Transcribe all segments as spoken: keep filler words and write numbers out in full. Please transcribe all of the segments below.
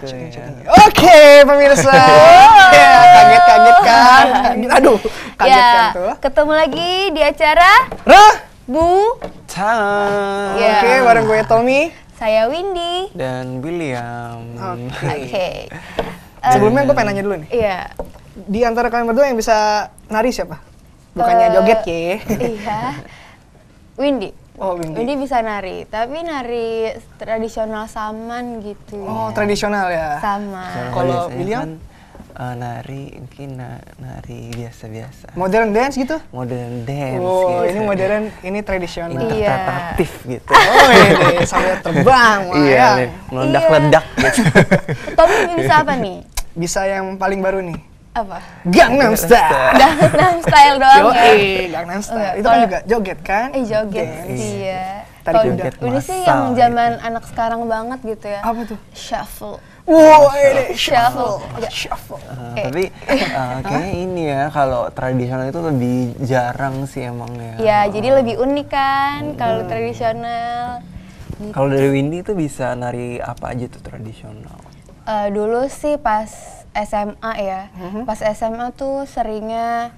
gitu ya. Oke, pemirsa. Ya, kaget-kaget kan. Aduh, kaget Ya, kan tuh. ketemu lagi di acara Rah. Bu. Ciao. Ya. Oke, bareng gue Tommy. Saya Windy. Dan William. Oke. Oke. Sebelumnya gue pengen nanya dulu nih. Iya. Di antara kalian berdua yang bisa nari siapa? Bukannya Eh, joget ya? Iya. Windy. Oh, Windy. Windy bisa nari, tapi nari tradisional Saman gitu. Oh, tradisional ya. Sama. Soalnya Kalau biasanya William? kan, uh, nari mungkin na- nari biasa-biasa. Modern dance gitu? Modern dance Oh, gitu. ini modern, ini tradisional. Iya. Interpretatif gitu. Oh, ini sambil terbang. wah, Iya, ya. nih, meledak-ledak gitu. Tommy bisa apa nih? Bisa yang paling baru nih. Apa? Gangnam Style. Gangnam Style doang ya? Yoi, Gangnam Style. Enggak, Itu kan kalau- juga joget kan? Eh joget Dance. sih ya. Tadi Kalau joget ini sih massal yang zaman gitu. anak sekarang banget gitu ya. Apa tuh? Shuffle. Wow, ini Shuffle. shuffle. Shuffle. Uh, Eh. Tapi uh, kayaknya ini ya, kalau tradisional itu lebih jarang sih emang ya. Ya, jadi lebih unik kan kalau tradisional. Kalau dari Windy itu bisa nari apa aja tuh tradisional? Eh, dulu sih pas S M A ya, pas S M A tuh seringnya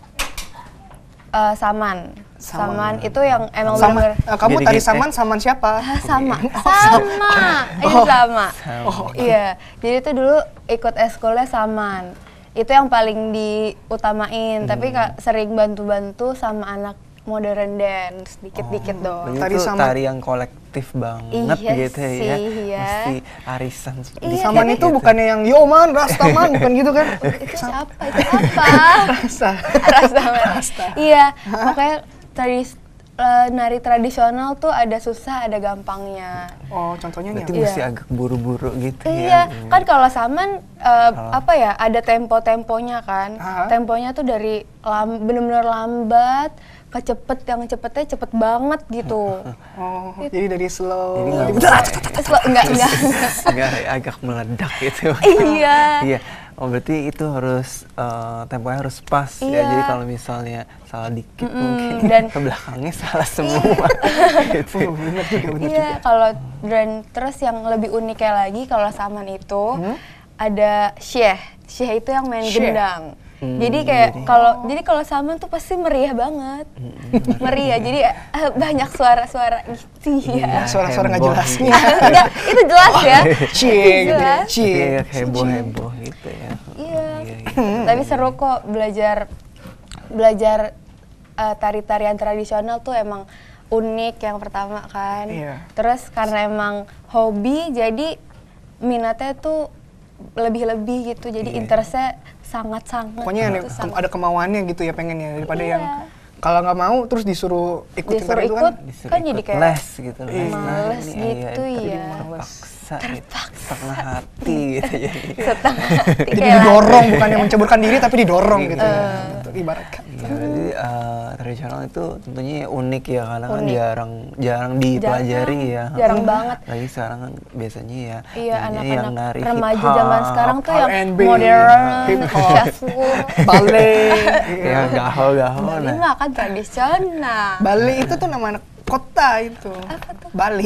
eh, saman. saman, itu yang emang Sama, bener-bener eh, kamu Gini-gini, tari eh. saman, saman siapa? Ah, sama, sama, ini sama. Oh, Iya, jadi tuh dulu ikut eskulnya saman. Itu yang paling diutamain, tapi Kak, sering bantu-bantu sama anak modern dance, dikit-dikit doang. Berarti Tari itu saman. tari yang kolektif banget Iya gitu ya. sih, iya. Mesti arisan seperti Iya, Saman tapi- itu bukannya yang yo man, rastaman, bukan gitu kan? Itu siapa? Itu apa? Rasta. Rasta Rasta. Iya, makanya tradis, eh, nari tradisional tuh ada susah, ada gampangnya. Oh, contohnya nih Berarti apa? Iya. mesti agak buru-buru gitu Iya, ya. kan kalau saman eh, apa ya? Ada tempo-temponya kan. Aha. Temponya tuh dari lam, bener-bener lambat ke cepet, yang cepetnya cepet banget gitu. Oh, jadi dari slow. Jadi nggak tiba-tiba- Terus lo- enggak enggak. Agak agak meledak gitu. Iya. Iya. Oh berarti itu harus eh, temponya harus pas ya. Iya. Jadi kalau misalnya salah dikit Mm-mm, mungkin dan- ke belakangnya salah semua. gitu. Oh, bener juga, bener Iya, kalau dan terus yang lebih uniknya lagi kalau saman itu ada syeh. Syeh itu yang main Syeh. gendang. Hmm, jadi kayak jadi- kalau jadi kalau saman tuh pasti meriah banget. Meriah. Jadi eh, banyak suara-suara gitu ya. Suara-suara nggak Heboh jelas gitu. nih. Enggak, itu jelas ya. Cie gitu ya. Jelas. Cie. Kayak heboh-heboh gitu ya. Iya. iya. Tapi seru kok belajar belajar eh, tari-tarian tradisional tuh emang unik yang pertama kan. Iya. Terus karena emang hobi jadi minatnya tuh lebih-lebih gitu. Jadi Iya. interestnya sangat-sangat. Pokoknya gitu, ada, sangat. ada kemauannya gitu ya pengennya daripada Iya. yang kalau nggak mau terus disuruh ikutin Disuruh tari itu ikut kan. Disuruh kan jadi ikut kayak les gitu. Iya. males Nah, ini, gitu itu ya. Terpaksa, gitu. setengah hati gitu jadi. setengah hati Jadi kayak didorong bukan yang menceburkan diri tapi didorong gitu ya. Eh. Gitu, ibaratkan. Iya, jadi eh, tradisional itu tentunya unik ya karena kan Unik. jarang jarang dipelajari ya. jarang banget. Lagi sekarang kan biasanya ya Iya, jadinya yang anak-anak nari remaja hip-hop, zaman sekarang tuh yang R and B, modern, hip-hop. shuffle. Ballet. ya gaul-gaul Ini nah. mah kan tradisional. Bali itu tuh nama anak kota itu. Bali.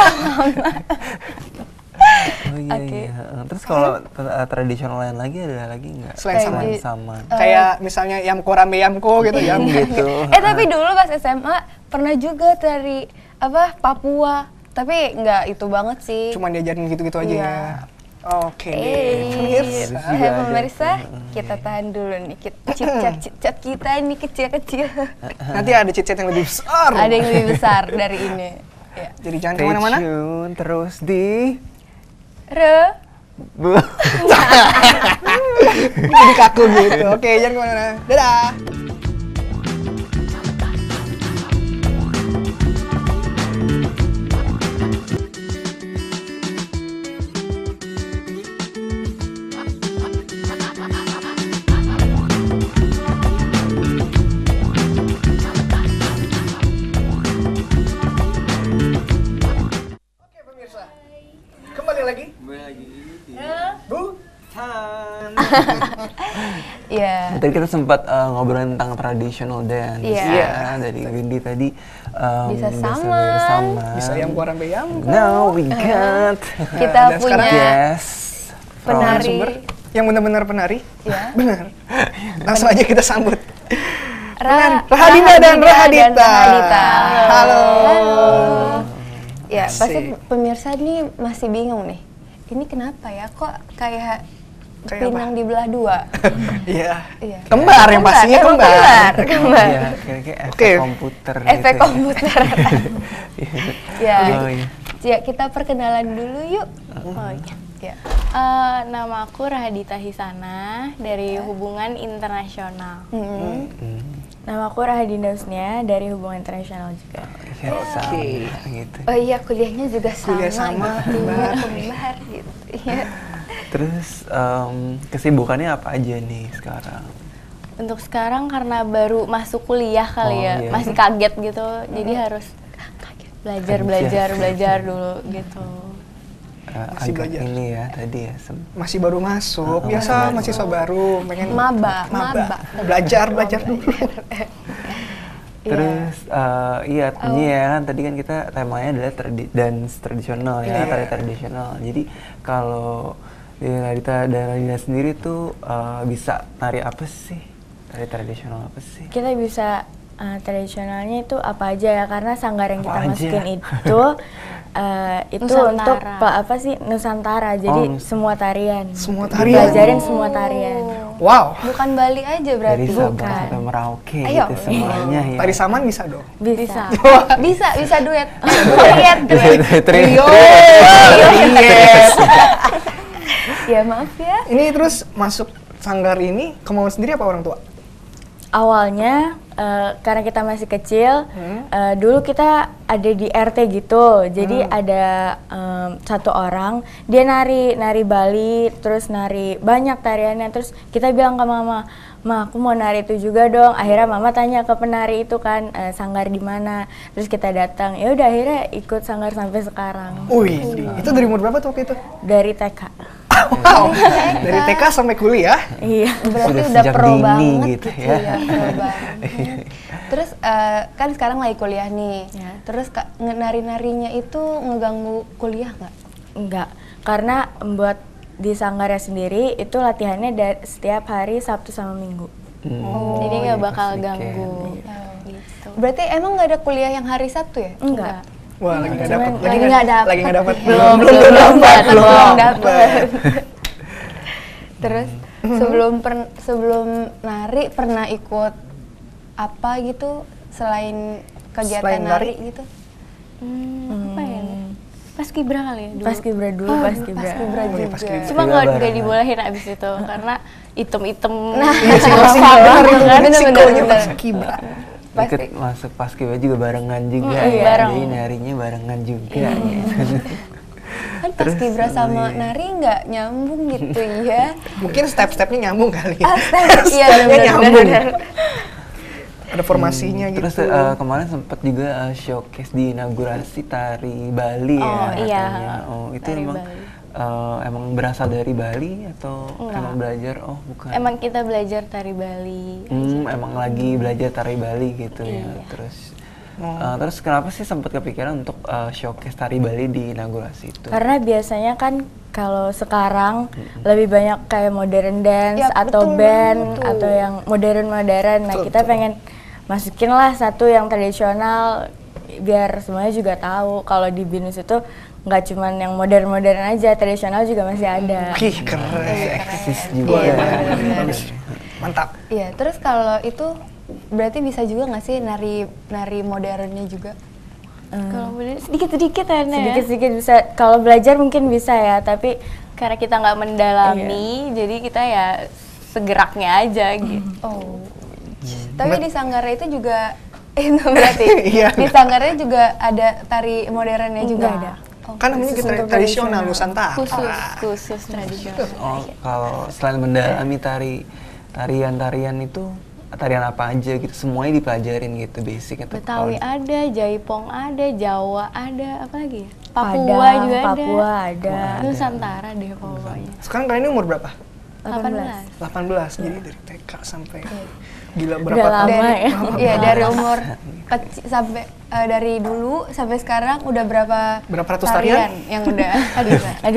Oh iya Oke. iya. Terus kalau eh, tradisional lain lagi ada lagi nggak? Selain sama. Selain sama. Kayak misalnya Yamko Rambe Yamko gitu ya. gitu. Eh tapi dulu pas S M A pernah juga dari apa Papua. Tapi nggak itu banget sih. Cuman diajarin gitu-gitu aja Iya. ya. Oke deh. Eh, Pemirsa. juga eh, ada. pemirsa, kita tahan dulu nih. Cicet cicet kita ini kecil-kecil. Nanti ada cicit yang lebih besar. Ada yang lebih besar dari ini. Ya. Jadi jangan Stay kemana-mana. tune terus di Re. Bu. Jadi kaku gitu. Oke, jangan kemana-mana. Dadah. Oke pemirsa, kembali lagi. Bu. Iya. Tadi kita sempat uh, ngobrolin tentang traditional dance Iya. ya. Dari Windy tadi um, Bisa biasa sama. dari sama. Bisa Yamko Rambe Yamko. Now we got Kita Dan punya sekarang- yes. Penari. Sumber yang benar-benar penari. Ya. Benar. Langsung aja kita sambut. Ra- Rahadina dan Rahadita. Rahadita. Halo. Halo. Ya, Asik. pasti pemirsa nih masih bingung nih. Ini kenapa ya? Kok kayak Kayak pinang apa? dibelah dua? Iya. Iya. Kembar yang pastinya emang kembar. Kembar. kembar. Iya, kayak efek Oke. komputer Efek gitu. komputer. Ya. Oh, iya. Ya, kita perkenalan dulu yuk. Oh iya. Ya. Eh, nama aku Rahadita Hisana dari Hubungan Internasional. Hmm. Hmm. Nama aku Rahadina Husnia dari Hubungan Internasional juga. Iya, sama gitu. Oh iya, kuliahnya juga sama. Kuliah sama, gitu. kembar. Kembar gitu. Iya. Terus em, kesibukannya apa aja nih sekarang? Untuk sekarang karena baru masuk kuliah kali Oh, ya, iya. masih kaget gitu, jadi harus belajar, belajar, Anjas. belajar dulu gitu. Eh, Masih agak belajar. ini ya tadi ya. sem- Masih baru masuk. Oh, Biasa masih mahasiswa baru pengen Maba, maba. maba. Belajar, belajar dulu. Terus eh, iya ini ya kan tadi kan kita temanya adalah tradi- dance tradisional ya, Iya. tari tradisional. Jadi kalau di Radita dan Radina sendiri tuh eh, bisa tari apa sih? Tari tradisional apa sih? Kita bisa eh, tradisionalnya itu apa aja ya, karena sanggar yang Apa kita aja? masukin itu eh, itu Nusantara. untuk pa- apa sih Nusantara, jadi Oh, nus- semua tarian. Semua tarian. Belajarin semua tarian. Wow. Bukan Bali aja berarti. Dari Sabang bukan. sampai Merauke Ayo. gitu semuanya ya. Tari saman bisa dong. Bisa. Bisa, bisa duet. Duet, duet. Trio. Ya maaf ya. Ini terus masuk sanggar ini kemauan sendiri apa orang tua? Awalnya eh, karena kita masih kecil, Hmm. eh, dulu kita ada di R T gitu, jadi ada em, satu orang dia nari nari Bali, terus nari banyak tariannya, terus kita bilang ke mama, ma aku mau nari itu juga dong. Akhirnya mama tanya ke penari itu kan, eh, sanggar di mana, terus kita datang, ya udah akhirnya ikut sanggar sampai sekarang Wih, itu dari umur berapa tuh waktu itu? dari T K. Wow, dari T K sampai kuliah. Iya. Berarti Sudah udah sejak pro dini banget gitu gitu ya. ya. Pro banget. Terus eh, kan sekarang lagi kuliah nih. Ya. Terus Kak, nge- nari-narinya itu ngeganggu kuliah nggak? Enggak, karena buat di sanggarnya sendiri itu latihannya da- setiap hari Sabtu sama Minggu. Hmm. Jadi nggak bakal pas weekend. ganggu. Oh. Gitu. Berarti emang nggak ada kuliah yang hari Sabtu ya? Enggak. Wah, lagi nggak Cuman dapat. Lagi nggak dapet. Lagi nggak dapat. Belum, belum belum dapat. dapat, Belum belum dapat. dapet. Terus sebelum per- sebelum nari pernah ikut apa gitu selain kegiatan Selain nari? nari gitu? Hmm, apa ya? Pas Kibra kali ya dulu. Pas Kibra dulu, Oh, pas pas Kibra. Kibra Oh, iya, juga. pas Kibra. Cuma Kibra nggak bareng. nggak dibolehin abis itu karena item-item. Nah, Iya sih, pasti benar itu Bener, resikonya bener, pas bener. kibra. Pasti. Ikut masuk paskibra juga barengan juga Mm, ya. bareng. Jadi narinya barengan juga gitu. Kan pas Kibra sama nari nggak nyambung gitu ya. Mungkin step-stepnya nyambung kali. Ah, ya. iya Stepnya benar nyambung. benar. Ada formasinya gitu. Terus eh, kemarin sempat juga eh, showcase di inaugurasi tari Bali ya Oh, iya. katanya. Oh, itu Tari emang Bali. eh, emang berasal dari Bali atau Enggak. emang belajar? Oh, bukan. Emang kita belajar tari Bali. Hmm, emang lagi belajar tari Bali gitu ya. Iya. Terus Oh. eh, terus kenapa sih sempat kepikiran untuk eh, showcase tari Bali di inaugurasi itu? Karena biasanya kan kalau sekarang lebih banyak kayak modern dance Ya, atau betul band banget tuh. atau yang modern-modern. Nah, Betul, kita betul. pengen masukin lah satu yang tradisional biar semuanya juga tahu kalau di BINUS itu nggak cuman yang modern-modern aja, tradisional juga masih ada. Wih, keren. Eksis juga. Iya, ya. benar-benar. Bagus. Mantap. Iya, terus kalau itu berarti bisa juga nggak sih nari nari modernnya juga? Kalau boleh sedikit-sedikit ya, Sedikit-sedikit bisa. Kalau belajar mungkin bisa ya, tapi karena kita nggak mendalami, jadi kita ya segeraknya aja gitu. Oh. Tapi di Sanggarnya itu juga itu berarti Iya. di Sanggarnya juga ada tari modernnya juga Enggak ada. Oh, Kan namanya khusus tra- untuk tradisional tradisional. Nusantara. Khusus, khusus tradisional. Oh, kalau selain mendalami tari tarian-tarian itu tarian apa aja gitu, semuanya dipelajarin gitu basic atau Betawi kalau- ada, Jaipong ada, Jawa ada, apa lagi ya? Papua Padang, juga ada. Papua ada. Nusantara deh pokoknya. Sekarang kalian ini umur berapa? delapan belas. delapan belas. Jadi dari T K sampai gila Udah berapa lama tahun? dari, ya. iya dari umur kecil sampai eh, dari dulu sampai sekarang udah berapa Berapa ratus tarian? yang udah ada? Aduh,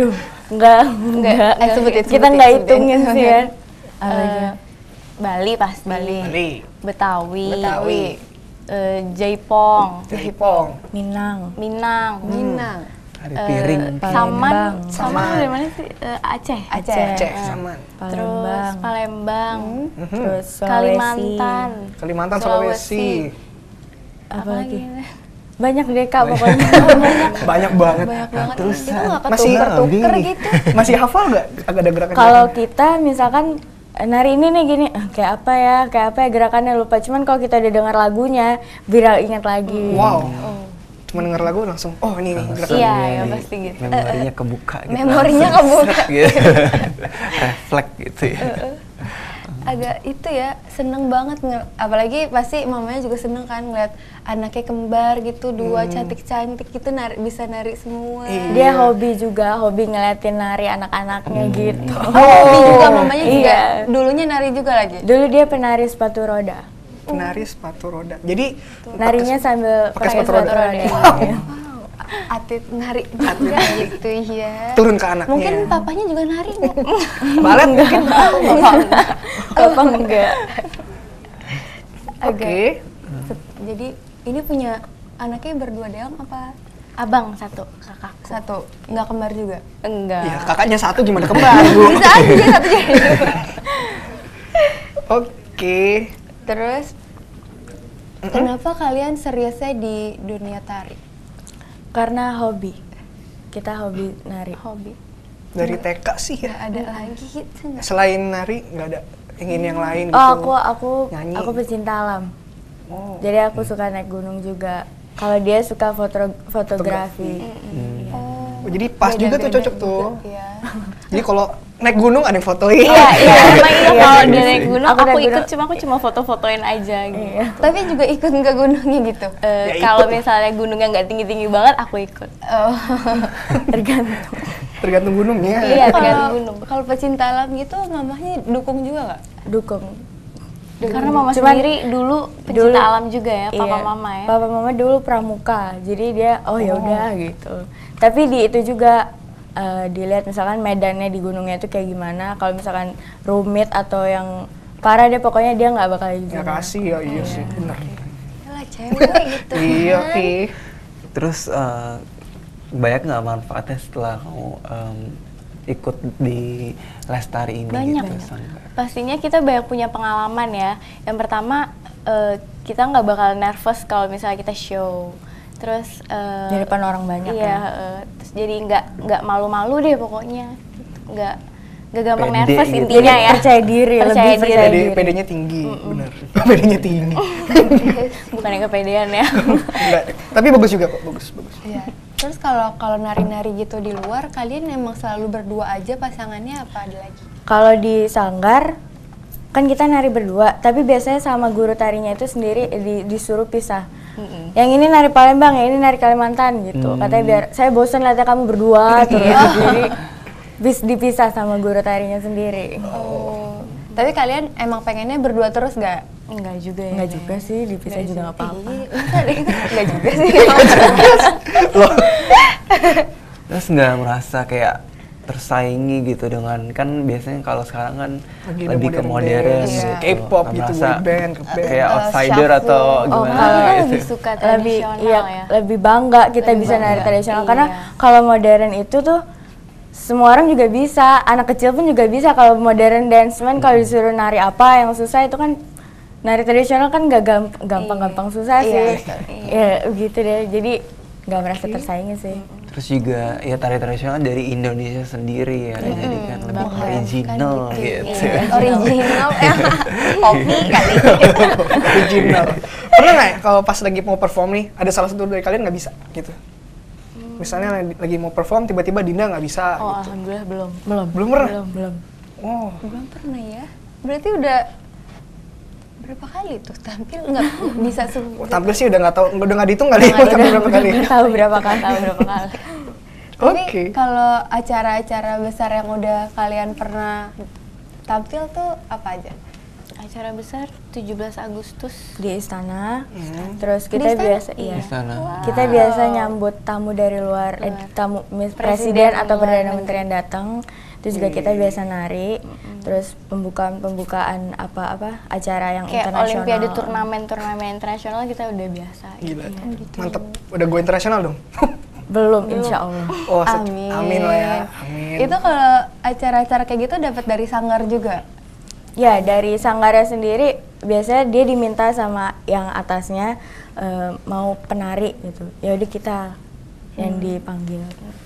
Enggak, Enggak, eh, sebutin, kita sebutin, nggak sebutin. hitungin sih ya. Eh, Bali pasti. Bali. Betawi. Betawi. Eh, Jaipong. Jaipong. Minang, Minang. Minang. Hari Eh, piring. Saman. Palembang. Saman Saman. dari mana sih? Eh, Aceh. Aceh. Aceh, Saman. Terus Palembang, Palembang. terus Sulawesi, Kalimantan. Kalimantan, Sulawesi. Sulawesi. apa lagi? Apalagi? Banyak deh kak pokoknya. Banyak banget. Banyak banget. Terus, Itu nggak masih- ketuker-tuker bingung. gitu. Masih hafal nggak? Agak ada gerakan. Kalau kita misalkan eh, nari ini nih gini, eh, kayak apa ya, kayak apa ya gerakannya lupa. Cuman kalau kita udah dengar lagunya, biar ingat lagi. Wow. Cuma denger lagu langsung, oh ini nih gerakan. Iya, Iya, ya iya. pasti gitu. Memorinya kebuka gitu. Memorinya langsung kebuka. set gitu. Refleks gitu ya. Agak itu ya, seneng banget. nge- Apalagi pasti mamanya juga seneng kan ngeliat anaknya kembar gitu, dua cantik-cantik gitu, nari, bisa nari semua. Iya. Dia hobi juga, hobi ngeliatin nari anak-anaknya gitu. Oh, hobi juga mamanya juga. Iya. Dulunya nari juga lagi. Dulu dia penari sepatu roda. Penari sepatu roda. Jadi Narinya sambil pakai sepatu roda. Iya. Wow, atlet nari juga gitu ya. turun ke anaknya. Mungkin papanya juga nari nggak? Balet mungkin. Apa enggak? Oke. Jadi ini punya anaknya berdua doang apa Abang satu, kakakku. satu? Nggak kembar juga? Enggak. Ya kakaknya satu gimana kembar bu? Bisa aja satu jadi dua. Oke. Terus kenapa kalian seriusnya di dunia tari? Karena hobi. Kita hobi nari. Hobi. Dari T K sih Nggak ya. ada lagi gitu nggak? Selain nari nggak ada ingin yang lain gitu. Oh, aku aku Nyanyi. aku pecinta alam. Oh. Jadi aku suka naik gunung juga. Kalau dia suka foto fotografi. Oh, jadi pas juga tuh Beda-beda cocok juga, tuh. Iya. Jadi kalau naik gunung ada yang fotoin. Iya, iya, emang iya Iya, kalau iya dia sih. naik gunung Aku aku, naik ikut, gunung. cuma aku cuma foto-fotoin aja gitu. Iya. Tapi juga ikut ke gunungnya gitu. Eh, Ya, kalau ikut. misalnya gunungnya nggak tinggi-tinggi banget, aku ikut. Oh. Tergantung. Tergantung gunungnya. Iya, tergantung Kalau gunung. kalau pecinta alam gitu, mamahnya dukung juga nggak? Dukung. Karena mama Cuman- sendiri dulu pecinta Dulu- alam juga ya, papa Iya. mama ya. Papa mama dulu pramuka. Jadi dia oh ya udah gitu. Tapi di itu juga eh, dilihat misalkan medannya di gunungnya itu kayak gimana. Kalau misalkan rumit atau yang parah deh pokoknya dia nggak bakal izin. Ya kasih ya iya sih bener. Yalah cewek gitu. Iya kan. oke. Terus eh, banyak nggak manfaatnya setelah kamu em, ikut di lestari ini Banyak. gitu? Sangga? Pastinya kita banyak punya pengalaman ya. Yang pertama eh, kita nggak bakal nervous kalau misalnya kita show. Terus eh, Di depan orang banyak iya, ya. eh, terus jadi nggak nggak malu-malu deh pokoknya. Nggak nggak gampang Pede nervous gitu. intinya Jadi ya. percaya diri, lebih percaya Jadi diri. P D-nya tinggi, bener. P D-nya tinggi. Bukan yang kepedean ya. Enggak, tapi bagus juga kok, bagus, bagus. Iya. Terus kalau kalau nari-nari gitu di luar, kalian emang selalu berdua aja pasangannya apa ada lagi? Kalau di sanggar kan kita nari berdua, tapi biasanya sama guru tarinya itu sendiri di- disuruh pisah. Yang ini nari Palembang, yang ini nari Kalimantan gitu. Katanya biar saya bosan lihatnya kamu berdua terus. Jadi bis dipisah sama guru tarinya sendiri. Oh. Tapi kalian emang pengennya berdua terus nggak? Enggak juga ya. Enggak juga sih, dipisah juga nggak apa-apa. Ih, masa deh? Nggak juga sih. Loh, Terus nggak merasa kayak tersaingi gitu dengan, kan biasanya kalau sekarang kan Lagi ada lebih ke modern-modern, modern iya. gitu. K-pop Nggak gitu, merasa boy band, ke band. kayak Eh, outsider shuffle. atau Oh, gimana Kalau kita gitu. lebih suka lebih tradisional iya, ya. lebih bangga kita Lebih bisa nari bangga, tradisional iya. karena kalau modern itu tuh semua orang juga bisa, anak kecil pun juga bisa kalau modern dance. Cuman kalau disuruh nari apa yang susah itu kan nari tradisional kan nggak gamp- gampang-gampang susah Iya, sih. Ya gitu deh. Jadi nggak merasa tersaingi sih. Terus juga ya tari tradisional dari Indonesia sendiri ya, jadi kan lebih bangga original kan gitu. Iya, original ya. Kopi kali. original. Pernah nggak ya kalau pas lagi mau perform nih, ada salah satu dari kalian nggak bisa gitu? Misalnya lagi- lagi mau perform, tiba-tiba Dinda nggak bisa. Oh, gitu. alhamdulillah belum. Belum. Belum pernah? Belum, belum. Oh, Belum pernah ya. Berarti udah berapa kali tuh tampil nggak bisa oh, semua? tampil sih udah nggak tahu, udah nggak dihitung kali ya, tampil berapa kali. Tahu berapa kali? Tahu berapa kali. Tapi Oke. kalau acara-acara besar yang udah kalian pernah tampil tuh apa aja? acara besar tujuh belas Agustus di istana. Hmm. Terus Di kita istana? biasa iya. Di sana. Kita biasa nyambut tamu dari luar, eh, tamu mis- presiden, Presiden atau luar perdana negeri. menteri yang datang. Itu juga kita biasa nari. Terus pembukaan-pembukaan apa-apa acara yang kayak internasional. olimpiade turnamen-turnamen internasional kita udah biasa. Gila. gitu. Mantep. Udah go internasional dong. Belum, insya Allah. Oh, se- Amin. amin lah ya. Amin. Itu kalau acara-acara kayak gitu dapat dari sanggar juga. Ya, dari sanggarnya sendiri biasanya dia diminta sama yang atasnya eh, mau penari gitu. Ya udah kita yang dipanggil.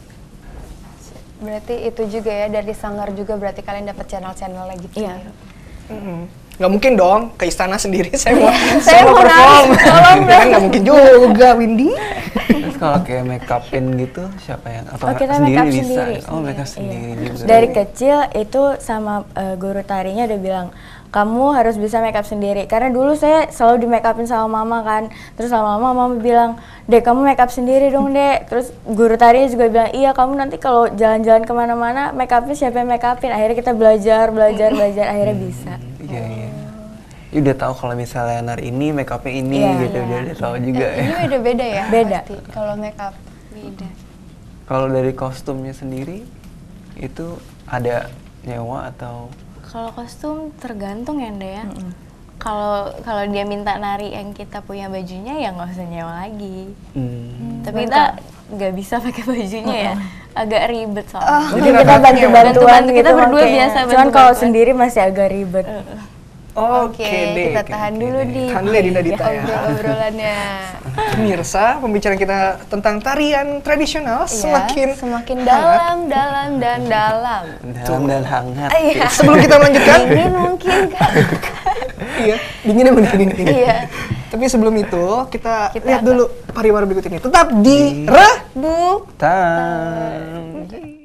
Berarti itu juga ya dari sanggar juga berarti kalian dapat channel-channelnya gitu. Iya. ya? Mm-mm. Nggak mungkin dong ke istana sendiri saya mau Saya saya mau mau perform. nari, tolong dong. Kan nggak mungkin juga, Windy. Terus kalau kayak make upin gitu siapa yang atau Oh, kita sendiri make up bisa? sendiri. Oh, make up Iya. sendiri juga. Dari kecil itu sama eh, guru tarinya udah bilang, kamu harus bisa make up sendiri. Karena dulu saya selalu di make upin sama mama kan. Terus sama mama, mama bilang, Dek kamu make up sendiri dong Dek. Terus guru tarinya juga bilang, iya kamu nanti kalau jalan-jalan kemana-mana make upin siapa yang make upin. Akhirnya kita belajar, belajar, belajar, akhirnya bisa. Iya, iya. Ya, udah tahu kalau misalnya nari ini make upnya ini Iya, gitu, udah, udah tahu juga Eh, ya. ini beda-beda ya? Beda. Pasti kalau make up. Beda. Kalau dari kostumnya sendiri itu ada nyewa atau Kalau kostum tergantung ya Nda ya. Kalau kalau dia minta nari yang kita punya bajunya ya nggak usah nyewa lagi. hmm, Tapi kita nggak bisa pakai bajunya ya. Agak ribet soalnya. Jadi Mungkin kita rata-rata bantu-bantuan bantu-bantu, gitu kita berdua makanya. biasa Cuman kalau bantu-bantuan. sendiri masih agak ribet. Oke deh. kita tahan dulu di Tahan dulu ya, Dinda Dita ya. obrol-obrolannya. Pemirsa, pembicaraan kita tentang tarian tradisional Iya, semakin semakin hangat. dalam, dalam dan dalam. dalam dan hangat. Iya. gitu. Sebelum kita melanjutkan, Dingin mungkin kan? iya, dingin emang dingin dingin. Iya. Tapi sebelum itu kita, Kita lihat apa? dulu pariwara berikut ini. Tetap di Re. Bu, Tam.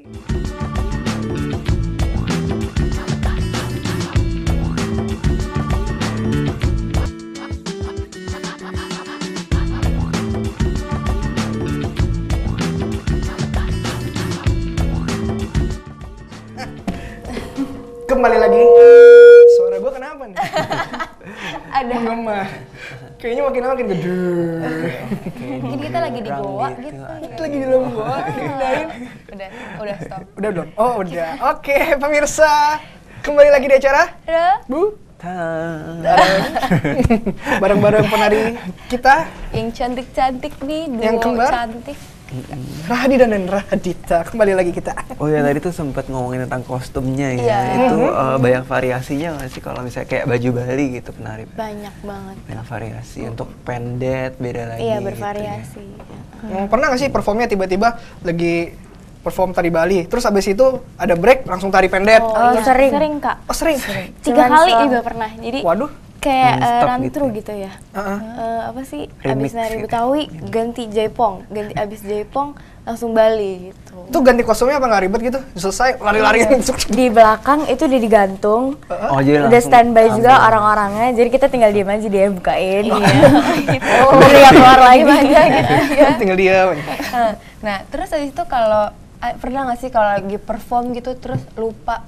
Kembali lagi. Suara gua kenapa nih? ada. Menggema. Kayaknya makin lama makin gede. Ini kita lagi di Orang Goa gitu. gitu. Kita lagi di dalam gua. Pindahin. Udah, udah stop. Udah belum? Oh udah. Oke pemirsa, kembali lagi di acara Udah. Bu. Tam. Bareng-bareng penari kita Yang cantik-cantik nih, duo Yang kembar? cantik. Rahadi dan Radita. Kembali lagi kita. Oh ya, tadi tuh sempat ngomongin tentang kostumnya ya. Iya. Itu eh, banyak variasinya nggak sih kalau misalnya kayak baju Bali gitu penari? Banyak banget. Banyak variasi. Untuk pendet beda lagi. Iya gitu bervariasi. Hmm, pernah nggak sih performnya tiba-tiba lagi perform tari Bali, terus abis itu ada break langsung tari pendet? Oh, iya. sering. Sering kak. Oh sering? Tiga Cuman kali selang- juga pernah. Jadi Waduh. kayak Non-stop uh, run gitu through ya? gitu ya. Heeh. Eh, apa sih? Remix Abis nari gitu. Betawi ganti Jaipong, ganti abis Jaipong langsung Bali gitu. Itu ganti kostumnya apa nggak ribet gitu? Selesai lari-lari Di belakang itu udah digantung. Oh, jadi Udah langsung standby juga ambil. orang-orangnya, jadi kita tinggal diem aja dia bukain. Iya. Oh, yang keluar lagi. aja gitu ya. tinggal diam. Nah, Nah, terus habis itu kalau ah, pernah nggak sih kalau lagi perform gitu terus lupa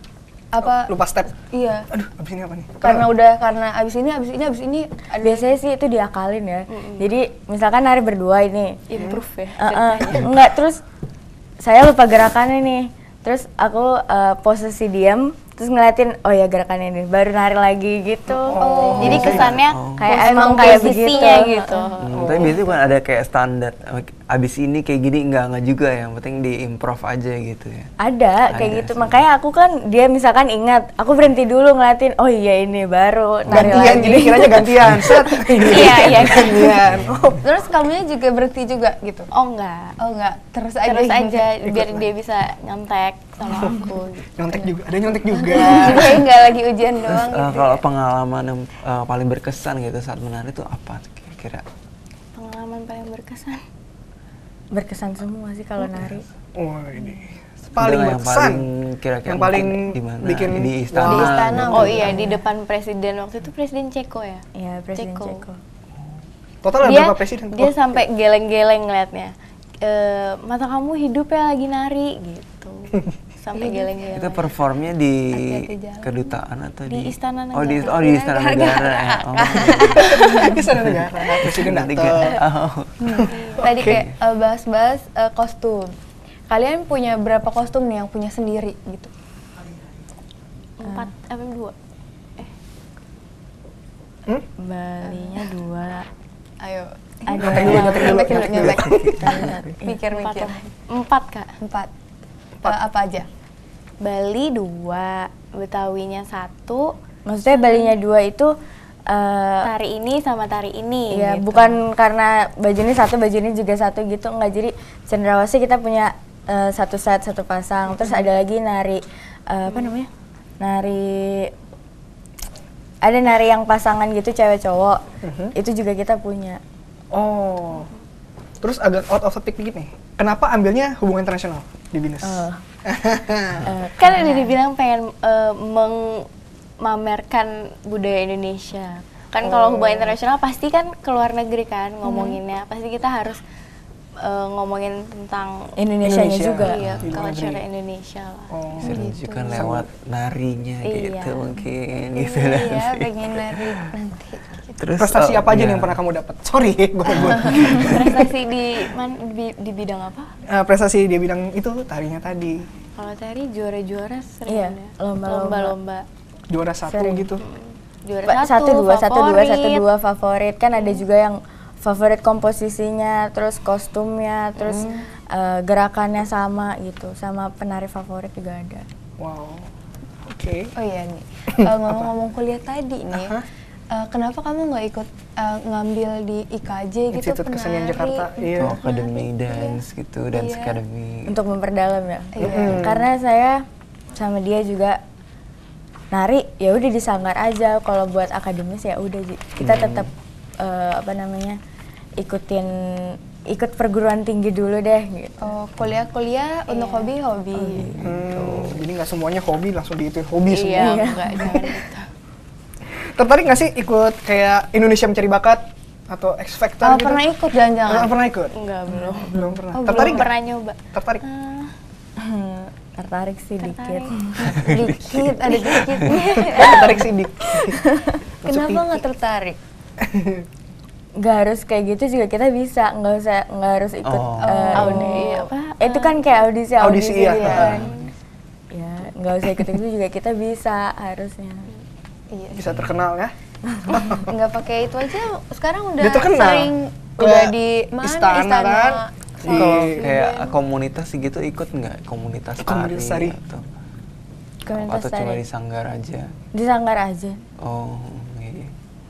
apa? Lupa step. Iya. Aduh, abis ini apa nih? Karena udah karena abis ini abis ini abis ini ada Biasanya sih itu diakalin ya. Jadi misalkan nari berdua ini. Improve ya. Uh, uh, enggak, terus saya lupa gerakannya nih. Terus aku uh, posisi diam, terus ngeliatin, oh ya gerakannya ini, baru nari lagi gitu. Oh. Jadi kesannya Oh. Kayak oh, emang emang kayak posisinya begitu. gitu. Hmm, Tapi biasanya bukan ada kayak standar. Abis ini kayak gini enggak enggak juga ya. Yang penting di improv aja gitu ya. Ada kayak Ada gitu. sih. Makanya aku kan dia misalkan ingat, aku berhenti dulu ngeliatin, oh iya ini baru nari Gantian, lagi. jadi kiranya gantian. Set. Iya, iya. Gantian. Oh, terus kamunya juga berhenti juga gitu. Oh enggak. Oh enggak, terus aja. Terus aja Ikut biar lah. dia bisa nyontek sama aku gitu. nyontek juga, ada nyontek juga. Gue enggak lagi ujian Terus doang eh, gitu. kalau pengalaman yang eh, paling berkesan gitu saat menari itu apa tuh kira-kira? Pengalaman paling berkesan. Berkesan semua sih kalau nari. Oh ini paling Udah, yang berkesan. paling kira-kira yang paling mungkin di mana? bikin Di istana. Di istana. gitu. Oh iya di depan presiden waktu itu presiden Ceko ya. Iya, Presiden Ceko. Ceko. Total ada Dia berapa presiden? dia Oh, sampai geleng-geleng ngeliatnya. Eh, mata kamu hidup ya lagi nari gitu. sampai geleng-geleng. Itu performnya di Hati-hati jalan. kedutaan atau Di di, Istana Oh di Negara. oh di Istana Negara. ya. Oh. Di sana negara, presiden Istana datang. Negara. Oh. Tadi Oke. kayak eh, bahas-bahas eh, kostum. Kalian punya berapa kostum nih yang punya sendiri gitu? Empat, apa dua? Hmm? Balinya dua. Ayo. Ada Nyotek dulu, nyotek dulu. Nyontek dulu, nyontek. Empat, Mikir-mikir. empat kak. Empat. Eh, apa aja? Bali dua, Betawinya satu, Maksudnya balinya dua itu eh, tari ini sama tari ini. ya gitu. bukan karena baju ini satu, baju ini juga satu gitu, enggak. Jadi cendrawasih kita punya eh, satu set, satu pasang. Terus ada lagi nari eh, apa namanya? Nari ada nari yang pasangan gitu cewek cowok. Mhm. Itu juga kita punya. Oh. Terus agak out of topic dikit nih. Kenapa ambilnya hubungan internasional di BINUS? Eh, eh, Kan udah dibilang pengen eh, memamerkan budaya Indonesia. Kan kalau hubungan internasional pasti kan ke luar negeri kan ngomonginnya. Pasti kita harus eh, ngomongin tentang Indonesianya Indonesia. juga. iya, di luar culture negeri. Indonesia lah. Oh. Bisa ditunjukkan lewat narinya Iya. gitu mungkin gitu Iya, nanti. pengen nari nanti. Terus Prestasi oh, apa aja iya. nih yang pernah kamu dapat? Sorry, gue gue. Prestasi di man, di, di bidang apa? Eh, prestasi dia bilang itu tarinya tadi Kalau tari juara-juara sering Iya, ada. lomba-lomba. Lomba-lomba. juara satu Sering. gitu. Juara Ba- satu, satu dua satu dua favorit. satu dua favorit kan ada juga yang favorit komposisinya, terus kostumnya, terus eh, gerakannya sama gitu, sama penari favorit juga ada. Wow. Oke. Oh iya nih, Eh, ngomong-ngomong kuliah tadi nih, eh, kenapa kamu nggak ikut eh, ngambil di I K J gitu Institut Kesenian penari? Jakarta. Iya. Oh, Academy Dance gitu, Dance Iya. Academy. Untuk memperdalam ya. Iya. Karena saya sama dia juga nari, ya udah di Sanggar aja. Kalau buat akademis ya udah Ji. Kita tetap eh, apa namanya ikutin ikut perguruan tinggi dulu deh gitu. Oh, kuliah-kuliah untuk hobi-hobi. Hmm, jadi nggak semuanya hobi langsung diituin hobi Iya, semua. enggak jangan gitu. Tertarik nggak sih ikut kayak Indonesia Mencari Bakat atau X Factor Oh, gitu? pernah ikut jangan-jangan? Nggak pernah ikut? Enggak, belum. Belum pernah. Oh, Tertarik Belum nggak? pernah nyoba. Tertarik? Ah, Tertarik sih dikit. Dikit, ada dikit. Tertarik sih dik. Kenapa nggak tertarik? Nggak harus kayak gitu juga kita bisa, nggak usah nggak harus ikut Oh. eh, Audi, ini. apa, Itu kan kayak audisi Audisi, iya. kan. Ya nggak usah ikut itu juga kita bisa harusnya. Iya. Bisa terkenal ya? Nggak pakai itu aja. Sekarang udah Dia terkenal. sering Ke udah di mana istana kan? Kalau Iya. kayak komunitas gitu ikut nggak komunitas tari? Komunitas tari. Atau, Komunitas atau cuma tari. di Sanggar aja? Di Sanggar aja. Oh, iya.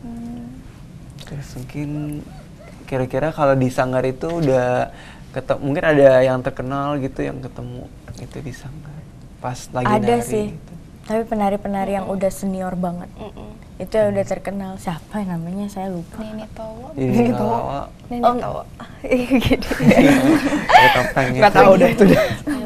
Terus mungkin kira-kira kalau di Sanggar itu udah ketemu, mungkin ada yang terkenal gitu yang ketemu itu di Sanggar pas lagi Ada nari sih. gitu. Tapi penari-penari yang udah senior banget. mm-mm. Itu yang udah terkenal. Siapa ya namanya? Saya lupa. Nenek Towo. Jadi Gitu. kalau Nenek Towo. Iya gitu. ada topengnya. Nggak tahu deh itu deh.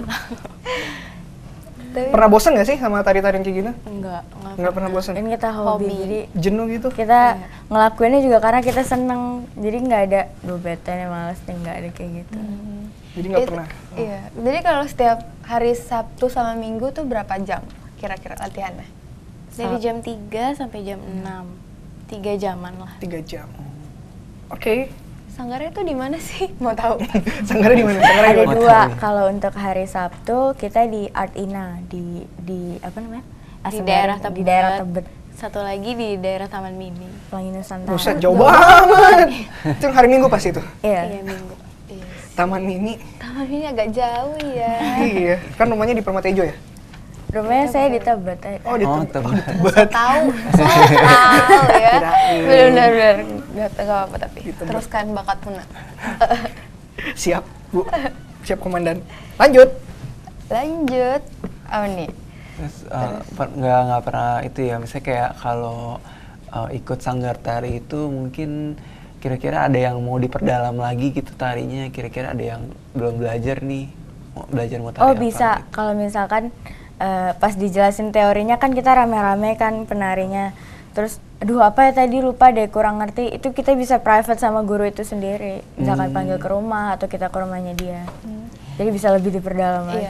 Tapi Pernah bosan nggak sih sama tari-tarian kayak gini? Enggak, enggak. Nggak pernah bosan. Ini kita hobi, Hobi. jadi Jenuh gitu? kita ngelakuinnya juga karena kita seneng. Jadi nggak ada duh bete nih males nih, nggak ada kayak gitu. Jadi nggak itu- pernah. Iya. Jadi kalau setiap hari Sabtu sama Minggu tuh berapa jam kira-kira latihannya? Dari jam tiga sampai jam enam. tiga jaman lah. Tiga jam. Oke. Sanggarnya tuh di mana sih? Mau tahu? Sanggarnya di mana? Sanggarnya di Ada mana? dua. Hotel. Kalau untuk hari Sabtu kita di Art Ina di di apa namanya? Di Asal daerah Baru, Tebet. Di daerah Tebet, Satu lagi di daerah Taman Mini. Pelangi Nusantara. Buset, jauh banget. Itu yang hari Minggu pas itu. Iya. Iya, Minggu. Iya. Taman Mini. Taman ini agak jauh ya. Iya. Kan rumahnya di Permatejo ya? Rumahnya saya di Tebet. eh. Oh, di Oh, Tebet. Tebet. Tahu, so tahu ya. Kirain. Benar-benar nggak tahu apa tapi. Gitu, Teruskan bakat Muna. Siap, Bu. Siap komandan. Lanjut. Lanjut. Apa nih? Terus eh, per- nggak nggak pernah itu ya, misalnya kayak kalau eh, ikut Sanggar Tari itu mungkin kira-kira ada yang mau diperdalam lagi gitu tarinya, kira-kira ada yang belum belajar nih, mau belajar mau tari Oh apa bisa, gitu. kalau misalkan eh, pas dijelasin teorinya kan kita rame-rame kan penarinya. Terus, aduh apa ya tadi lupa deh, kurang ngerti. Itu kita bisa private sama guru itu sendiri. Misalkan Hmm. panggil ke rumah atau kita ke rumahnya dia. Jadi bisa lebih diperdalam Iya. lagi.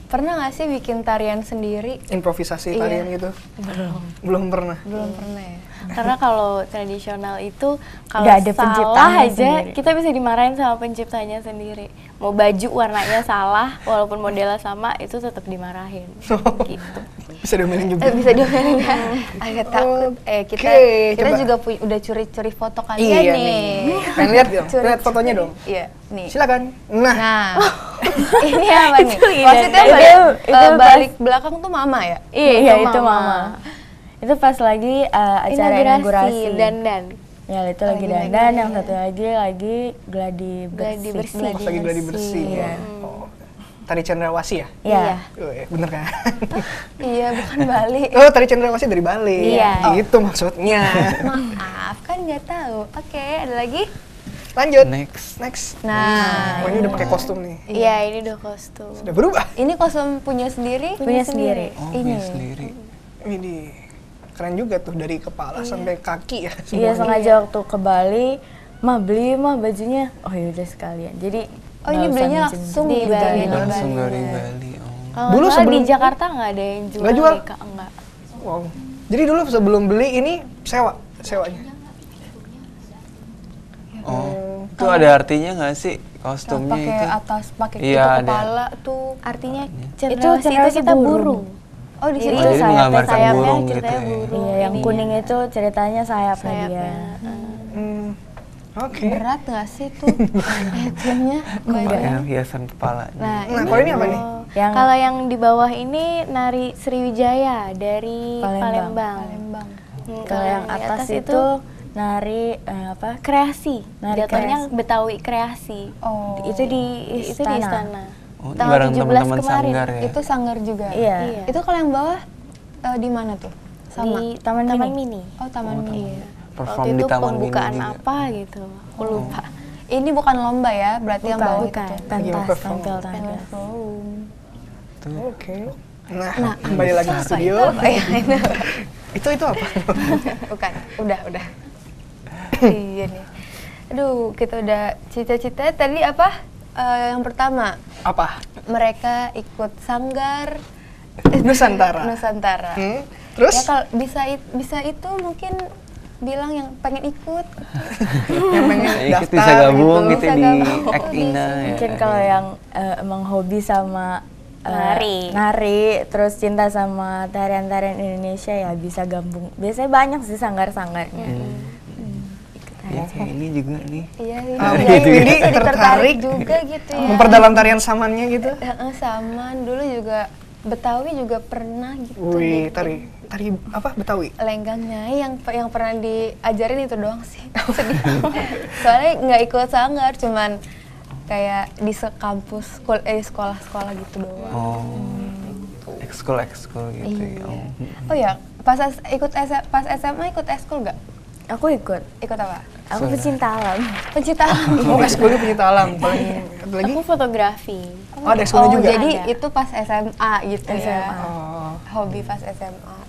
Pernah nggak sih bikin tarian sendiri? Improvisasi Iya. tarian gitu? Belum. Belum pernah. Belum pernah ya. Karena kalau tradisional itu kalau Nggak ada salah penciptanya aja sendiri. kita bisa dimarahin sama penciptanya sendiri. Mau baju warnanya salah walaupun modelnya sama itu tetap dimarahin. Gitu. Bisa diomelin juga. Eh, bisa diomelin ya. Agak takut. Eh kita Oke, kita coba. juga pu- udah curi-curi foto kalian Iya nih. nih. Pengen lihat dong. Curi- Lihat fotonya dong. Iya, nih. Silakan. Nah, Nah, ini apa nih? Itu ide. Maksudnya Itu- balik, itu eh, pas- balik belakang tuh mama ya? Iya, Itu iya itu mama. mama. Itu pas lagi uh, acara inaugurasi. dandan. Ya itu lagi Lagi dandan, yang satu lagi lagi gladi bersih. Gladi bersih. pas lagi gladi bersih. Iya. Oh. Tari Cendrawasih ya? Iya. Wih, bener kan? Iya, bukan Bali. Oh, tari Cendrawasih dari Bali. Iya. Itu maksudnya. Maaf, kan nggak tahu. Oke, ada lagi? Lanjut. Next. Next. Nah, Oh, ini udah pakai kostum nih. Iya, ini udah kostum. Udah berubah. ini kostum punya sendiri? Punya sendiri. Oh, Ini. punya sendiri. Ini keren juga tuh dari kepala sampai kaki ya. Iya semuanya. sengaja waktu ke Bali, mah beli mah bajunya. Oh yaudah sekalian. Jadi Oh, ini nggak usah belinya minjem- langsung Di di Bali. Bali. Langsung Bali. dari Bali. Oh. Kalau Dulu dulu di sebelum- Jakarta nggak ada yang jual. Nggak jual? deh, Kak. Nggak. Wow. Jadi dulu sebelum beli ini sewa, sewanya. Oh, itu ada artinya nggak sih kostumnya pakai itu? atas, pakai Iya, itu ada. kepala tuh. Artinya Itu cendrawasih itu, cendrawasih kita burung. burung. Oh, di Jadi situ Oh, jadi sayapnya, menggambarkan sayapnya burung gitu ceritanya ya. burung. Iya yang ininya. kuning itu ceritanya sayapnya sayapnya. dia. eh. Hmm. Oke. berat nggak sih tuh itemnya? Ya, hiasan kepala. Nah, Nah, kalau ini apa nih? Oh, Yang- Kalau yang di bawah ini nari Sriwijaya dari Palembang. Palembang. Palembang. Hmm, Kalau yang di atas itu nari eh, apa? kreasi. Nari Jatuhnya kreasi. Betawi kreasi. Oh, Itu di Itu di istana. istana. Oh, ini Tanggal bareng tujuh belas teman-teman kemarin. sanggar ya? itu sanggar juga. Iya. Iya. Itu kalau yang bawah eh, di mana tuh? Sama. Di Taman Taman Mini. Mini. Oh, Taman Mini. Iya. Perform Waktu di itu Taman Mini pembukaan juga. apa gitu. Aku lupa. Ini bukan lomba ya, berarti yang Bukan, bawah bukan. itu. Lagi Pentas, perform. tampil tampil. Forum. Tuh. Oke. Nah, kembali lagi ke Apa studio. itu? Apa ya? Itu. Itu itu apa? Bukan, udah, udah. Iya nih. Aduh, kita udah cita-cita tadi apa? Eh, yang pertama, Apa? mereka ikut sanggar Nusantara. Nusantara. Hmm. Terus? Ya kalau bisa it- bisa itu mungkin bilang yang pengen ikut. Yang pengen Ya, ikut daftar bisa gabung gitu. gitu Bisa di gabung. Ektina ya. Mungkin kalau yang eh, emang hobi sama eh, Nari. nari, terus cinta sama tarian-tarian Indonesia ya bisa gabung. Biasanya banyak sih sanggar-sanggarnya. Ya, kayak ini juga nih. Iya, ini Ah, juga gitu ya. bisa Tertarik. ditertarik juga gitu ya. Memperdalam tarian samannya gitu. Heeh, saman dulu juga Betawi juga pernah gitu. Wih, tari tari apa Betawi? Lenggang Nyai yang yang pernah diajarin itu doang sih. Sedih. Soalnya nggak ikut sanggar, cuman kayak di sekampus sekol- eh, sekolah-sekolah gitu doang. Oh. Ekskul ekskul gitu ya. Iya. Oh. Oh ya, pas S- ikut S pas S M A ikut eskul nggak? Aku ikut. Ikut apa? Aku pecinta alam. Pencinta alam. Oh, eskulnya penyita alam. Paling satu lagi. Aku fotografi. Oh, ada eskulnya Oh, juga. jadi Ada. itu pas S M A gitu S M A. ya. Oh. Hobi pas S M A.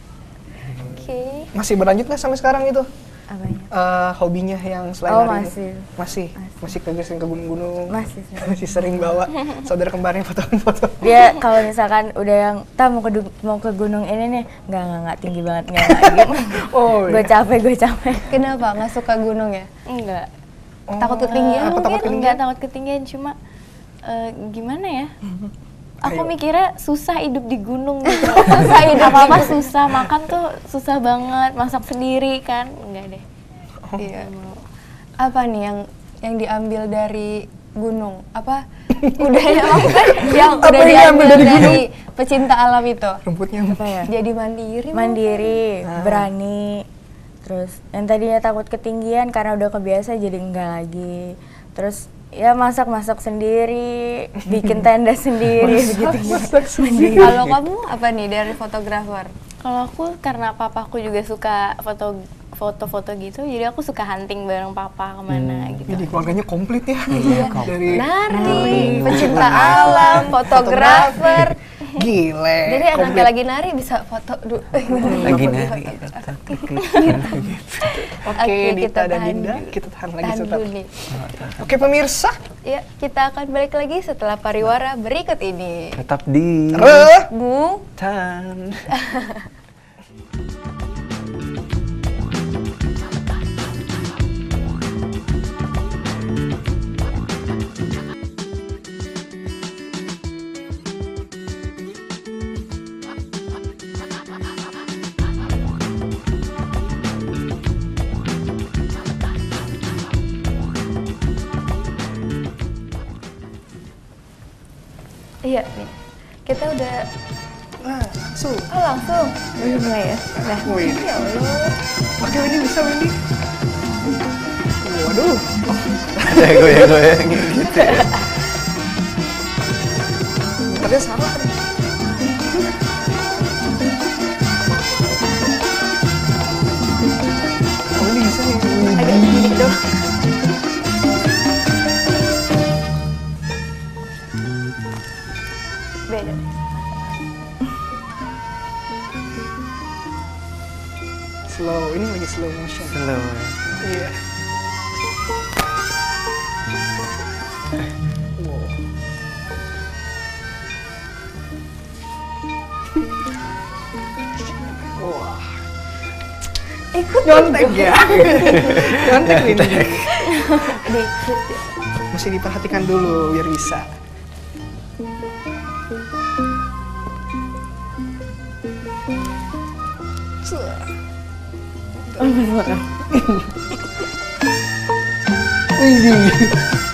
Oke. Masih berlanjut nggak sampai sekarang itu? Apanya? Eh, hobinya yang selain Oh, nari masih. itu? Masih. Masih ke ke gunung-gunung. Masih, masih. Masih sering bawa saudara kembarnya foto-foto. Dia kalau misalkan udah yang, "Ta mau ke du- mau ke gunung ini nih." Enggak, enggak, enggak tinggi banget, enggak, enggak gitu. Oh, Gue iya. capek, gue capek. Kenapa nggak suka gunung ya? Enggak. Oh, Takut ketinggian apa mungkin? takut ketinggian? Enggak takut ketinggian, cuma eh, gimana ya? Aku Ayo. mikirnya susah hidup di gunung gitu. Susah hidup apa-apa susah, makan tuh susah banget, masak sendiri kan. Enggak deh. Iya. Apa nih yang yang diambil dari gunung? Apa udah yang kan yang Apa udah yang diambil diambil dari dari, pecinta alam itu? Rumputnya Apa ya? Jadi mandiri. Mandiri, berani. Terus yang tadinya takut ketinggian karena udah kebiasa jadi enggak lagi. Terus ya masak-masak sendiri, bikin tenda sendiri begitu. masak Mandiri. Kalau kamu apa nih dari fotografer? Kalau aku karena papaku juga suka foto foto-foto gitu, jadi aku suka hunting bareng papa kemana gitu. Jadi keluarganya komplit ya. Iya. Dari Nari, pecinta alam, fotografer. Gile. Jadi anaknya lagi nari bisa foto dulu. Lagi nari. Oke, Dita dan tahan Dinda, dulu. kita tahan lagi Tahan sebentar. dulu nih. Oke pemirsa, Ya, kita akan balik lagi setelah pariwara berikut ini. Tetap di Re. Bu, Tan. iya nih. Kita udah Nah, langsung. oh langsung. Udah mulai ya. Nah, Wih. ya Allah. Oke, Wendy bisa Wendy. Waduh. Ada goyang-goyang gitu ya. Ternyata salah kan. Oh, Wendy bisa nih. Agak sedikit dong. Beda. Slow, ini lagi slow motion. Slow. Iya. Wow. Wah. Ikut Nyontek ya. Nyontek ini. dikit ya. Mesti diperhatikan dulu biar bisa. Wih.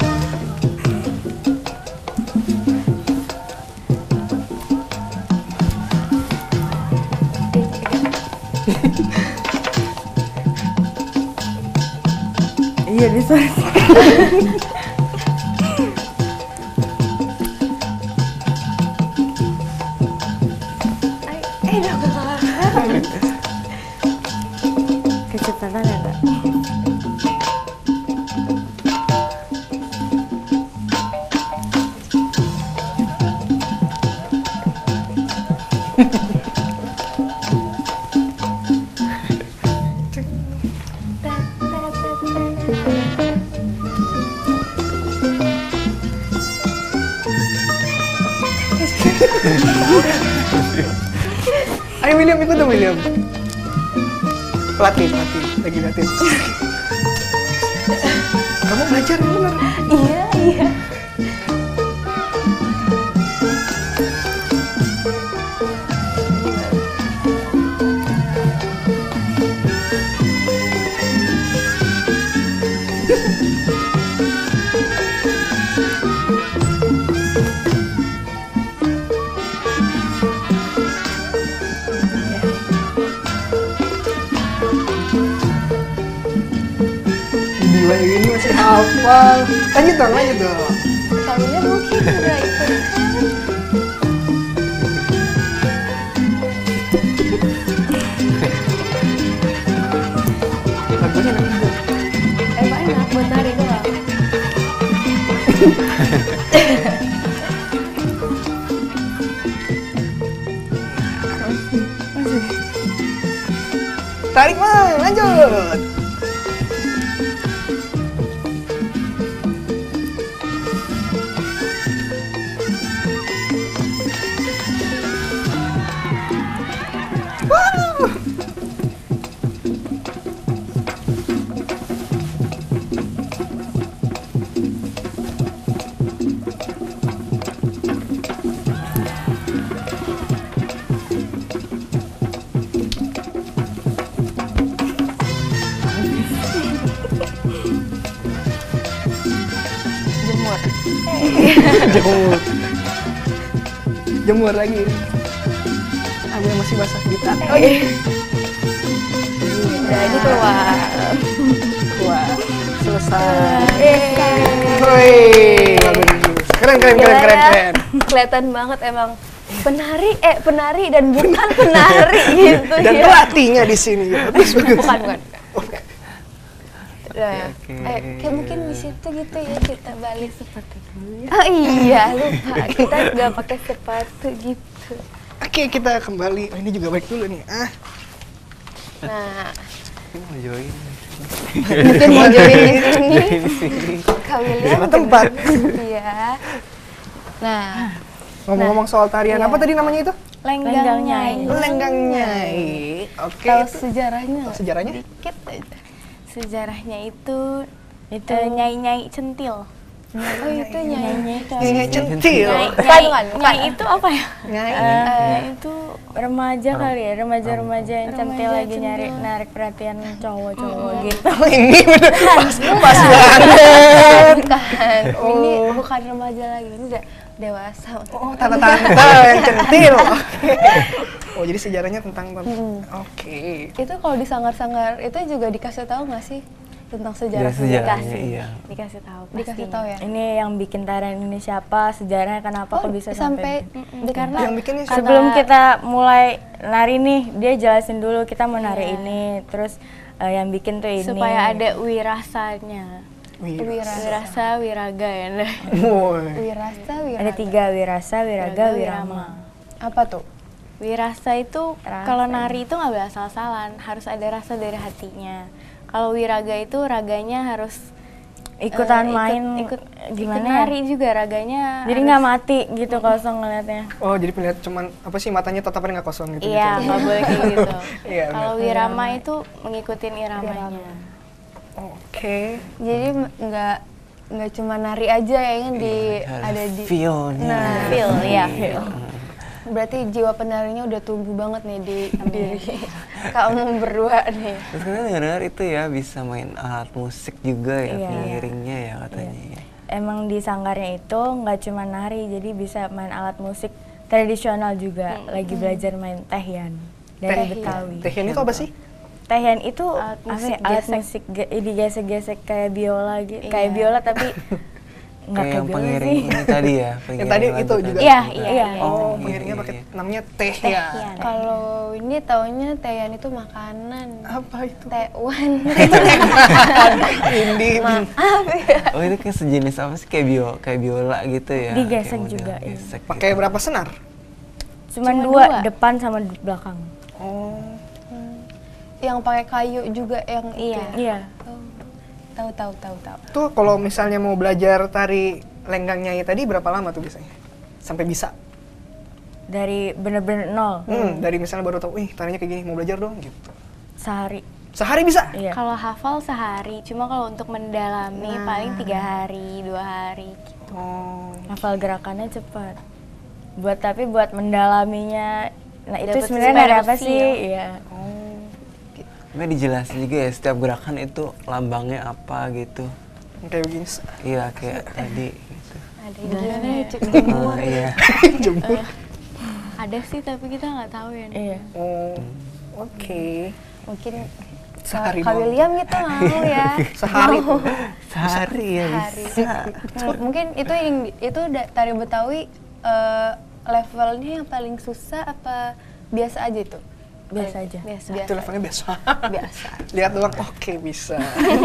Iya di sorry. Ay, eh udah kelar. Kecepatan ya kak. Ayo William, ikut dong William. Pelatih, pelatih, lagi latih. Kamu belajar yang benar. Iya, iya. Di ini masih hafal. Lanjut dong, lanjut dong. Kalinya mungkin udah ikut. Lagunya nanti juga. Emang enak buat nari doang. Tarik bang, lanjut. Jemur. Jemur. Jemur lagi. Aku yang masih basah kita. Oh, iya. Udah ini keluar. Wah, selesai. Eh. Woi, bagus. Keren, keren, keren, Gila keren, ya. keren. Kelihatan banget emang penari, eh penari dan bukan penari gitu Dan ya. pelatihnya di sini. Bagus, bagus. Bukan, bukan. Oke. Nah, oke. eh, kayak mungkin di situ gitu ya kita balik seperti dulu ya. Oh iya, lupa. Kita nggak pakai sepatu gitu. Oke, kita kembali. Oh, ini juga baik dulu nih. Ah, Nah, Ini mau join. mungkin mau join di sini. Di sini. Kak William. sama tempat. Iya. Nah, Ngomong-ngomong soal tarian, iya. apa tadi namanya itu? Lenggang Nyai. Lenggang Nyai. Oke. tahu itu- sejarahnya tahu nggak? sejarahnya? Dikit aja. Sejarahnya itu itu nyai-nyai centil. Oh itu nyanyi. itu Nyai centil. Nyai, Bukan, nyai, bukan, bukan. nyai itu apa ya? Nyai. Eh, itu remaja kali ya, remaja-remaja yang centil Remaja lagi nyari centil. narik perhatian cowok-cowok gitu. Oh, ini bener pas, pas banget. Bukan. Ini Oh. bukan remaja lagi, ini udah dewasa. Oh, tante-tante yang centil. Oke. Oh, jadi sejarahnya tentang Oke. Itu kalau di sanggar-sanggar itu juga dikasih tahu nggak sih tentang sejarah? Ya, sejarahnya, dikasih, iya. dikasih tahu. Dikasih pastinya. tahu ya. Ini yang bikin tarian ini siapa, sejarahnya kenapa kok bisa sampai, sampai Mm-mm, karena Yang bikinnya siapa? sebelum kita mulai nari nih, dia jelasin dulu kita mau nari ini, terus eh, yang bikin tuh ini. supaya ada wirasanya. Wih. Wirasa. Wirasa, wiraga ya. Nda. Woi. Wirasa, wiraga. Ada tiga, wirasa, wiraga, Wiraga, wirama. Apa tuh? Wirasa itu Rasa. kalau nari itu nggak boleh asal-asalan, harus ada rasa dari hatinya. Kalau wiraga itu raganya harus Ikutan eh, main ikut, gimana ikut ya? nari juga raganya. Jadi harus- nggak mati gitu kosong ngeliatnya. Oh, jadi pengen cuman apa sih matanya tatapan nggak kosong gitu. Iya, gitu. nggak boleh kayak gitu. Iya, Kalau wirama itu mengikutin iramanya. Oke. Jadi m- nggak nggak cuma nari aja ya yang di Iya, ada di. feel-nya. Nah, Feel, iya, feel. berarti jiwa penarinya udah tumbuh banget nih di diri kamu berdua nih. Terus kan dengar itu ya bisa main alat musik juga ya, Iya. pengiringnya ya katanya. ya. Emang di sanggarnya itu nggak cuma nari, jadi bisa main alat musik tradisional juga. Lagi belajar main tehian dari Teh- Betawi. Tehian itu apa sih? Tehian itu Alat apa musik ya, alat gesek. musik ge- digesek-gesek kayak biola gitu, Iya. kayak biola tapi nggak Kayak kayak yang biola pengiring sih. ini tadi ya, Yang pengiring tadi lagu itu tadi. juga. Iya, Iya. iya. Oh, Iya, pengiringnya iya, pakai iya. namanya Tehian. Tehian. Kalau ini taunya teyan itu makanan. Apa itu? Tewan. Ini Maaf ya. Oh itu kayak sejenis apa sih, kayak bio, kayak biola gitu ya? Digesek Kayak model juga, iya. gesek pakai gitu. berapa senar? Cuman Cuma dua, dua. depan sama di belakang. Oh. Yang pakai kayu juga yang itu Iya. ya? Iya. Oh, tahu tahu tahu tahu. Tuh kalau misalnya mau belajar tari lenggang nyai tadi berapa lama tuh biasanya? Sampai bisa? Dari bener-bener nol, Hmm, dari misalnya baru tahu, "Wih, tarinya kayak gini, mau belajar dong." gitu. sehari. Sehari bisa? Iya. Kalau hafal sehari, cuma kalau untuk mendalami paling tiga hari, dua hari. Gitu. Oh. Hafal gerakannya cepat. Buat tapi buat mendalaminya, nah itu Dapet sebenarnya supaya dari apa dapet sih? feel. Iya. Nggak dijelasin juga ya setiap gerakan itu lambangnya apa gitu. Kayak begini. Iya kayak tadi gitu. Ada gimana ya? Cuk? Oh, iya. Jemput. Ada sih tapi kita nggak tahu ya. Iya. Oh. Oke. Mungkin Sehari Kak doang. William gitu mau ya. Sehari tuh. Sehari ya Hari. bisa. M- Mungkin itu yang itu da- tari Betawi eh, levelnya yang paling susah apa biasa aja itu? Biasa aja. Biasa. Itu levelnya biasa. Biasa. Lihat doang, oke bisa.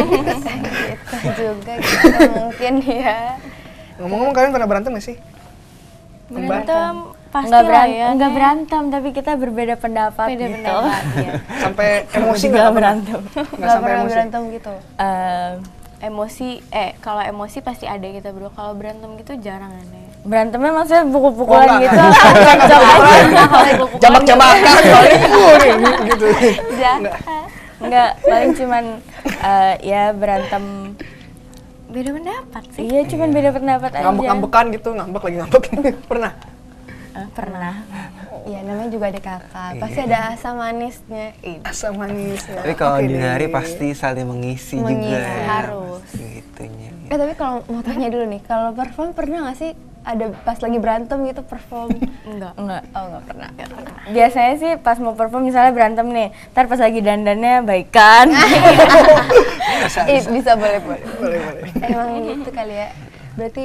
Gitu juga gitu mungkin ya. Ngomong-ngomong kalian pernah berantem gak sih? Berantem pasti Enggak lah berantem, ya. enggak Nek. berantem, tapi kita berbeda pendapat Beda gitu. pendapat ya. Sampai emosi Juga nggak berantem. Nggak Nggak sampai pernah emosi. berantem gitu. Eh, Emosi, eh kalau emosi pasti ada kita berdua. Kalau berantem gitu jarang aneh. berantemnya maksudnya Oh, pukul-pukulan enggak, gitu. enggak. Cocok aja. Jambak-jambakan paling kuring gitu. Enggak, paling cuman eh, ya berantem. Beda pendapat sih. Iya, cuman beda pendapat aja. Ngambek-ngambekan gitu, ngambek lagi ngambek. Pernah? Eh, pernah. Iya namanya juga ada kakak. Pasti ada asam manisnya. Ih, Asam manis. ya. Tapi kalau Oke di nari deh. pasti saling mengisi, Mengisi, juga ya. harus. Gitunya. Eh tapi kalau mau tanya dulu nih, kalau perform pernah nggak sih ada pas lagi berantem gitu perform? Enggak. Enggak. Oh nggak pernah. Biasanya sih pas mau perform misalnya berantem nih, ntar pas lagi dandannya baikan. Bisa, Eh, bisa. bisa boleh boleh. Boleh, boleh. Emang gitu kali ya. Berarti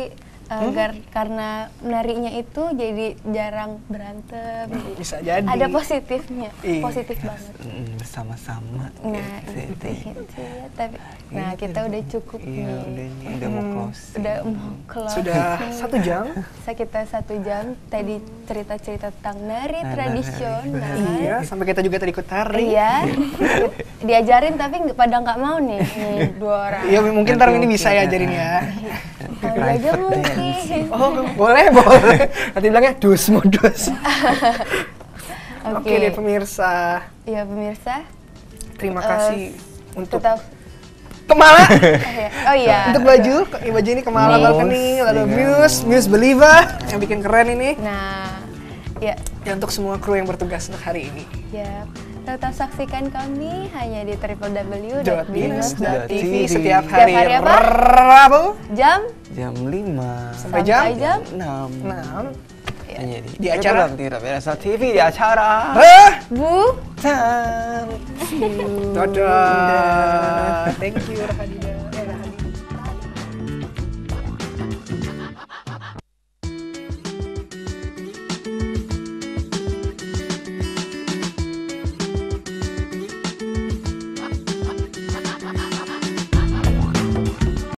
agar karena menarinya itu jadi jarang berantem. Bisa jadi. Ada positifnya, Iya. positif banget. Mm, bersama-sama. Nah, gitu. itu ya. Tapi, nah kita udah cukup Iya, nih. udah nih, udah mau close. Udah mau keluar. Sudah satu jam. Sekitar satu jam tadi cerita-cerita tentang nari Nah, tradisional. Iya, sampai kita juga tadi ikut tari. Iya. Diajarin tapi nggak- pada nggak mau nih, nih dua orang. Iya, mungkin Nanti ntar ini mungkin, bisa ya ajarin ya. Kalau aja mungkin. Oh, boleh, boleh. Nanti bilangnya dus modus. Oke Oke. deh pemirsa, Iya pemirsa. terima Eh, kasih untuk Tetap. Kemala. Oh iya. Untuk baju, ke- baju ini Kemala Muse, Balcony, lalu iya. Muse, Muse Believer yang bikin keren ini. Nah, ya, Ya untuk semua kru yang bertugas untuk hari ini. ya. Tetap saksikan kami hanya di w w w Dot dot binus binus dot dot t v t v T V. setiap Setiap hari hari apa? Rabu jam Jam lima sampai jam jam enam. enam. Hanya di, Di acara? Di Rabinasa T V di acara. Hah? Bu. Tan. Dadah. Thank you Rahadida.